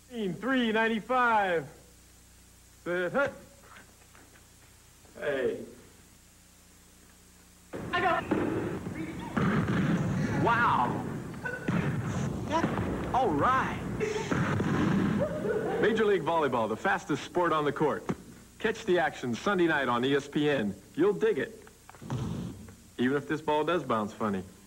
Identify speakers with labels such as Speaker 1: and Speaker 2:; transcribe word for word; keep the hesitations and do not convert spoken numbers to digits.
Speaker 1: three ninety-five. Set, hut. Hey.
Speaker 2: I got.
Speaker 3: Wow. That, all right.
Speaker 1: Major League Volleyball, the fastest sport on the court. Catch the action Sunday night on E S P N. You'll dig it. Even if this ball does bounce funny.